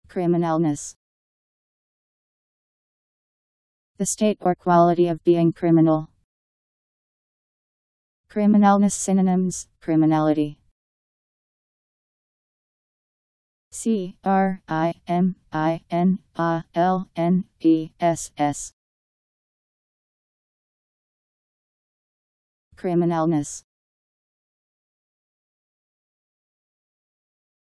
Criminalness. The state or quality of being criminal. Criminalness synonyms: criminality. Criminalness.